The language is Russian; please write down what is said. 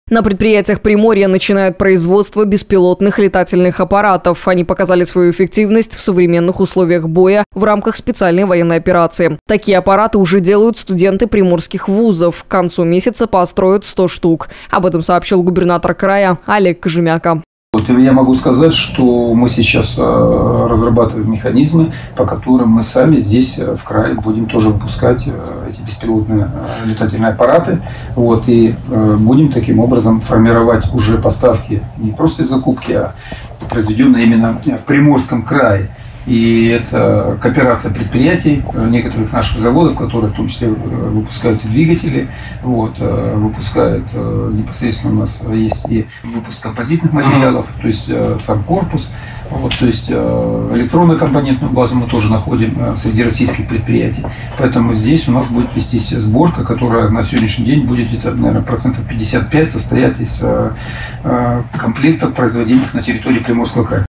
На предприятиях Приморья начинают производство беспилотных летательных аппаратов. Они показали свою эффективность в современных условиях боя в рамках специальной военной операции. Такие аппараты уже делают студенты приморских вузов. К концу месяца построят 100 штук. Об этом сообщил губернатор края Олег Кожемяка. Я могу сказать, что мы сейчас разрабатываем механизмы, по которым мы сами здесь в крае будем тоже выпускать эти беспилотные летательные аппараты. И будем таким образом формировать уже поставки не просто из закупки, а произведенные именно в Приморском крае. И это кооперация предприятий, некоторых наших заводов, которые в том числе выпускают и двигатели, выпускают непосредственно у нас есть и выпуск композитных материалов, то есть сам корпус, то есть электронно-компонентную базу мы тоже находим среди российских предприятий. Поэтому здесь у нас будет вестись сборка, которая на сегодняшний день будет где-то, наверное, 55% состоять из комплектов, производимых на территории Приморского края.